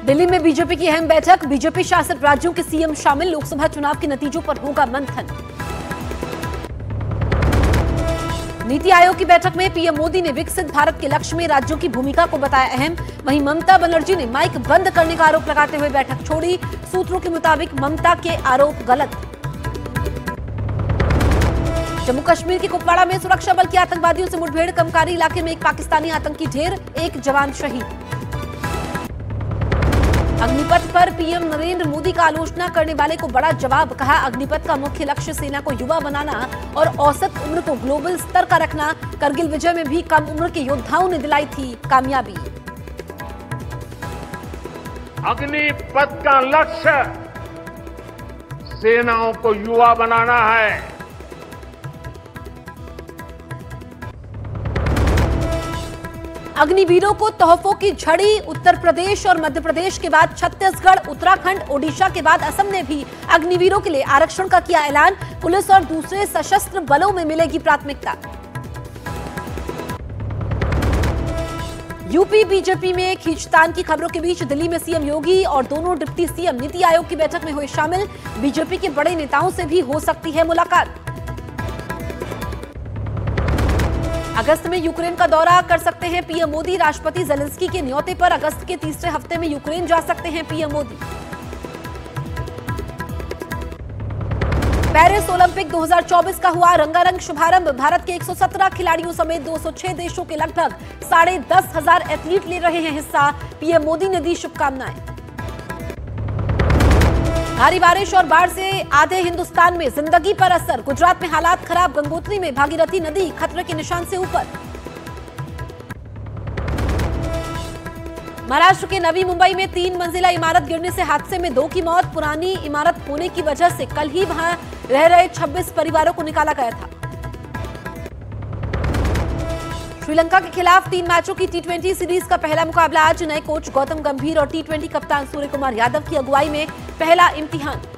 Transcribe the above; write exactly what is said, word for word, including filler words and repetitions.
दिल्ली में बीजेपी की अहम बैठक, बीजेपी शासित राज्यों के सीएम शामिल, लोकसभा चुनाव के नतीजों पर होगा मंथन। नीति आयोग की बैठक में पीएम मोदी ने विकसित भारत के लक्ष्य में राज्यों की भूमिका को बताया अहम। वहीं ममता बनर्जी ने माइक बंद करने का आरोप लगाते हुए बैठक छोड़ी। सूत्रों के मुताबिक ममता के आरोप गलत। जम्मू कश्मीर के कुपवाड़ा में सुरक्षा बल की आतंकवादियों से मुठभेड़, कमकारी इलाके में एक पाकिस्तानी आतंकी ढेर, एक जवान शहीद। अग्निपथ पर पीएम नरेंद्र मोदी का आलोचना करने वाले को बड़ा जवाब, कहा अग्निपथ का मुख्य लक्ष्य सेना को युवा बनाना और औसत उम्र को ग्लोबल स्तर का रखना। करगिल विजय में भी कम उम्र के योद्धाओं ने दिलाई थी कामयाबी। अग्निपथ का लक्ष्य सेनाओं को युवा बनाना है। अग्निवीरों को तोहफों की झड़ी, उत्तर प्रदेश और मध्य प्रदेश के बाद छत्तीसगढ़, उत्तराखंड, ओडिशा के बाद असम ने भी अग्निवीरों के लिए आरक्षण का किया ऐलान। पुलिस और दूसरे सशस्त्र बलों में मिलेगी प्राथमिकता। यूपी बीजेपी में खींचतान की खबरों के बीच दिल्ली में सीएम योगी और दोनों डिप्टी सीएम नीति आयोग की बैठक में हुए शामिल। बीजेपी के बड़े नेताओं से भी हो सकती है मुलाकात। अगस्त में यूक्रेन का दौरा कर सकते हैं पीएम मोदी। राष्ट्रपति जेलेंस्की के न्योते पर अगस्त के तीसरे हफ्ते में यूक्रेन जा सकते हैं पीएम मोदी। पेरिस ओलंपिक दो हज़ार चौबीस का हुआ रंगारंग शुभारंभ। भारत के एक सौ सत्रह खिलाड़ियों समेत दो सौ छह देशों के लगभग साढ़े दस हजार एथलीट ले रहे हैं हिस्सा। पीएम मोदी ने दी शुभकामनाएं। भारी बारिश और बाढ़ से आधे हिंदुस्तान में जिंदगी पर असर। गुजरात में हालात खराब, गंगोत्री में भागीरथी नदी खतरे के निशान से ऊपर। महाराष्ट्र के नवी मुंबई में तीन मंजिला इमारत गिरने से हादसे में दो की मौत। पुरानी इमारत होने की वजह से कल ही वहां रह रहे छब्बीस परिवारों को निकाला गया था। श्रीलंका के खिलाफ तीन मैचों की टी ट्वेंटी सीरीज का पहला मुकाबला आज। नए कोच गौतम गंभीर और टी ट्वेंटी कप्तान सूर्य कुमार यादव की अगुवाई में पहला इम्तिहान।